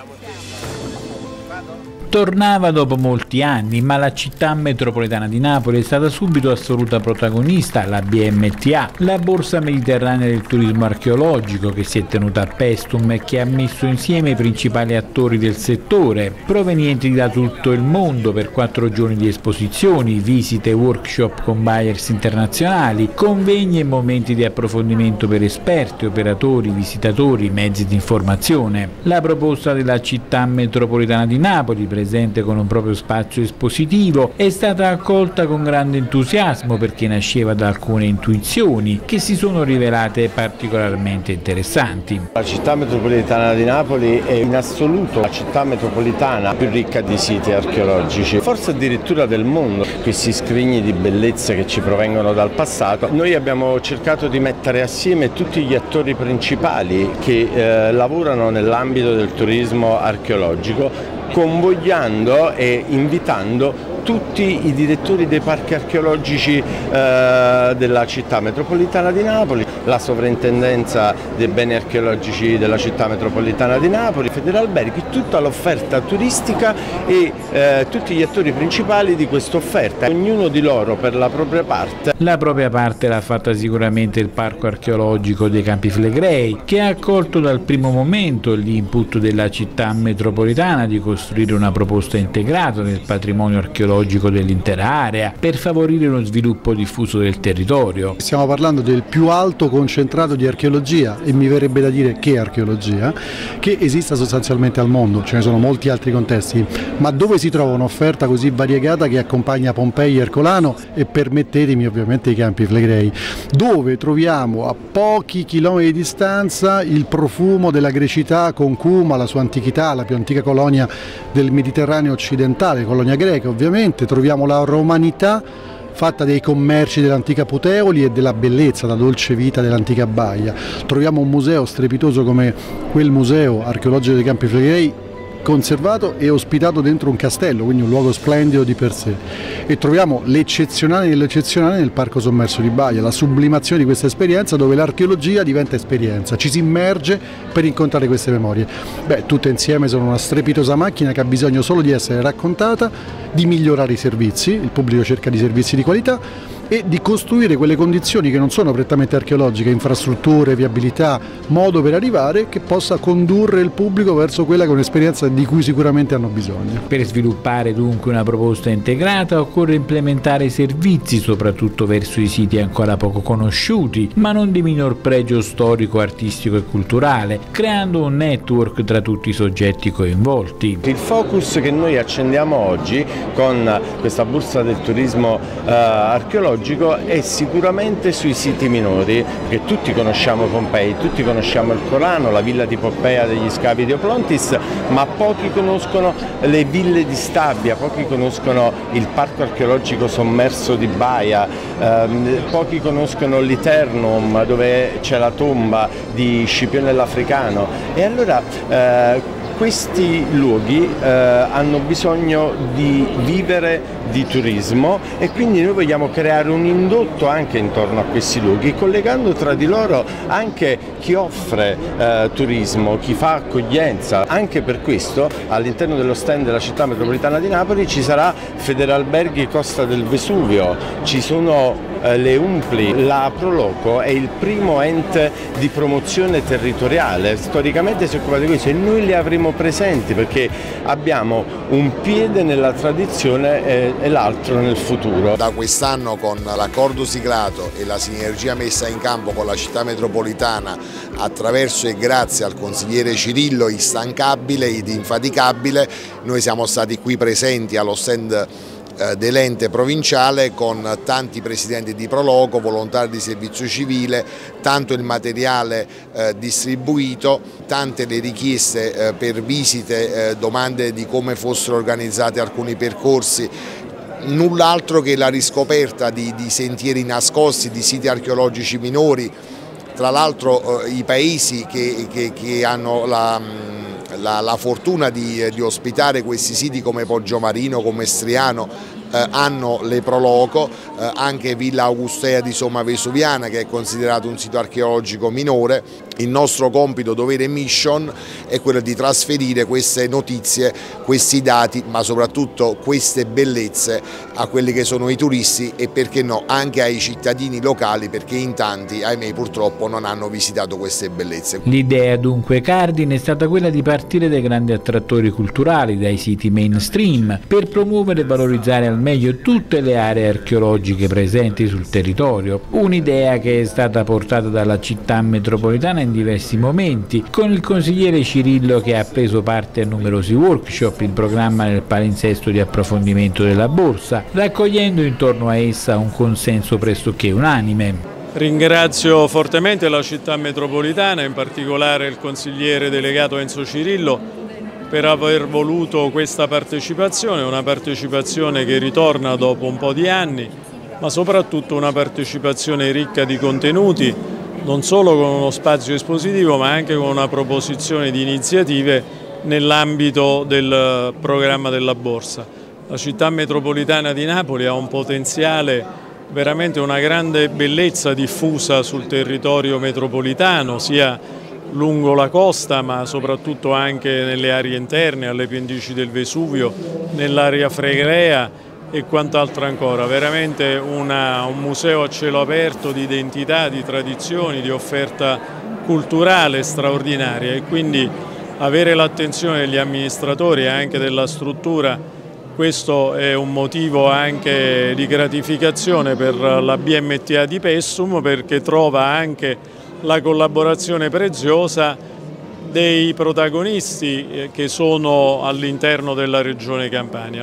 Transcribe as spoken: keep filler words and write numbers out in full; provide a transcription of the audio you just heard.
Tornava dopo molti anni, ma la città metropolitana di Napoli è stata subito assoluta protagonista, la B M T A, la borsa mediterranea del turismo archeologico che si è tenuta a Paestum e che ha messo insieme i principali attori del settore, provenienti da tutto il mondo per quattro giorni di esposizioni, visite e workshop con buyers internazionali, convegni e momenti di approfondimento per esperti, operatori, visitatori, mezzi di informazione. La proposta della città metropolitana di Napoli, presente con un proprio spazio espositivo, è stata accolta con grande entusiasmo perché nasceva da alcune intuizioni che si sono rivelate particolarmente interessanti. La città metropolitana di Napoli è in assoluto la città metropolitana più ricca di siti archeologici, forse addirittura del mondo. Questi scrigni di bellezza che ci provengono dal passato, noi abbiamo cercato di mettere assieme tutti gli attori principali che eh, lavorano nell'ambito del turismo archeologico, convogliando e invitando tutti i direttori dei parchi archeologici eh, della città metropolitana di Napoli, la sovrintendenza dei beni archeologici della città metropolitana di Napoli, Federalberghi, tutta l'offerta turistica e eh, tutti gli attori principali di questa offerta, ognuno di loro per la propria parte. La propria parte l'ha fatta sicuramente il Parco Archeologico dei Campi Flegrei, che ha accolto dal primo momento l'input della città metropolitana di costruire una proposta integrata del patrimonio archeologico dell'intera area per favorire uno sviluppo diffuso del territorio. Stiamo parlando del più alto concentrato di archeologia, e mi verrebbe da dire che archeologia, che esista sostanzialmente al mondo. Ce ne sono molti altri contesti, ma dove si trova un'offerta così variegata che accompagna Pompei e Ercolano e, permettetemi, ovviamente i Campi Flegrei, dove troviamo a pochi chilometri di distanza il profumo della grecità con Cuma, la sua antichità, la più antica colonia del Mediterraneo occidentale, colonia greca ovviamente. Troviamo la romanità fatta dei commerci dell'antica Puteoli e della bellezza, la dolce vita dell'antica baia. Troviamo un museo strepitoso come quel museo archeologico dei Campi Flegrei, conservato e ospitato dentro un castello, quindi un luogo splendido di per sé. E troviamo l'eccezionale dell'eccezionale nel Parco Sommerso di Baia, la sublimazione di questa esperienza dove l'archeologia diventa esperienza, ci si immerge per incontrare queste memorie. Beh, tutte insieme sono una strepitosa macchina che ha bisogno solo di essere raccontata, di migliorare i servizi, il pubblico cerca di servizi di qualità, e di costruire quelle condizioni che non sono prettamente archeologiche, infrastrutture, viabilità, modo per arrivare che possa condurre il pubblico verso quella che è un'esperienza di cui sicuramente hanno bisogno. Per sviluppare dunque una proposta integrata occorre implementare servizi soprattutto verso i siti ancora poco conosciuti, ma non di minor pregio storico, artistico e culturale, creando un network tra tutti i soggetti coinvolti. Il focus che noi accendiamo oggi con questa borsa del turismo eh, archeologico è sicuramente sui siti minori, che tutti conosciamo Pompei, tutti conosciamo il Colano, la villa di Poppea degli scavi di Oplontis, ma pochi conoscono le ville di Stabia, pochi conoscono il Parco Archeologico Sommerso di Baia, ehm, pochi conoscono l'Eternum dove c'è la tomba di Scipione l'Africano. E allora eh, questi luoghi eh, hanno bisogno di vivere di turismo, e quindi noi vogliamo creare un indotto anche intorno a questi luoghi, collegando tra di loro anche chi offre eh, turismo, chi fa accoglienza. Anche per questo all'interno dello stand della città metropolitana di Napoli ci sarà Federalberghi Costa del Vesuvio, ci sono eh, le Umpli, la Proloco è il primo ente di promozione territoriale, storicamente si occupa di questo e noi li avremo presenti perché abbiamo un piede nella tradizione e, e l'altro nel futuro. Da quest'anno, con l'accordo siglato e la sinergia messa in campo con la città metropolitana attraverso e grazie al consigliere Cirillo, instancabile ed infaticabile, noi siamo stati qui presenti allo stand dell'ente provinciale con tanti presidenti di Proloco, volontari di servizio civile, tanto il materiale eh, distribuito, tante le richieste eh, per visite, eh, domande di come fossero organizzati alcuni percorsi, null'altro che la riscoperta di, di sentieri nascosti, di siti archeologici minori. Tra l'altro eh, i paesi che, che, che hanno la La, la fortuna di, di ospitare questi siti come Poggiomarino, come Striano, eh, hanno le pro loco, eh, anche Villa Augustea di Somma Vesuviana, che è considerato un sito archeologico minore. Il nostro compito, dovere e mission è quello di trasferire queste notizie, questi dati, ma soprattutto queste bellezze a quelli che sono i turisti e, perché no, anche ai cittadini locali, perché in tanti, ahimè, purtroppo non hanno visitato queste bellezze. L'idea dunque cardine è stata quella di partire dai grandi attrattori culturali, dai siti mainstream, per promuovere e valorizzare al meglio tutte le aree archeologiche presenti sul territorio. Un'idea che è stata portata dalla città metropolitana in diversi momenti, con il consigliere Cirillo che ha preso parte a numerosi workshop in programma nel palinsesto di approfondimento della borsa, raccogliendo intorno a essa un consenso pressoché unanime. Ringrazio fortemente la città metropolitana, in particolare il consigliere delegato Enzo Cirillo, per aver voluto questa partecipazione, una partecipazione che ritorna dopo un po' di anni, ma soprattutto una partecipazione ricca di contenuti, non solo con uno spazio espositivo ma anche con una proposizione di iniziative nell'ambito del programma della borsa. La città metropolitana di Napoli ha un potenziale, veramente una grande bellezza diffusa sul territorio metropolitano, sia lungo la costa ma soprattutto anche nelle aree interne, alle pendici del Vesuvio, nell'area flegrea e quant'altro ancora. Veramente una, un museo a cielo aperto di identità, di tradizioni, di offerta culturale straordinaria, e quindi avere l'attenzione degli amministratori e anche della struttura, questo è un motivo anche di gratificazione per la B M T A di Pessum, perché trova anche la collaborazione preziosa dei protagonisti che sono all'interno della Regione Campania.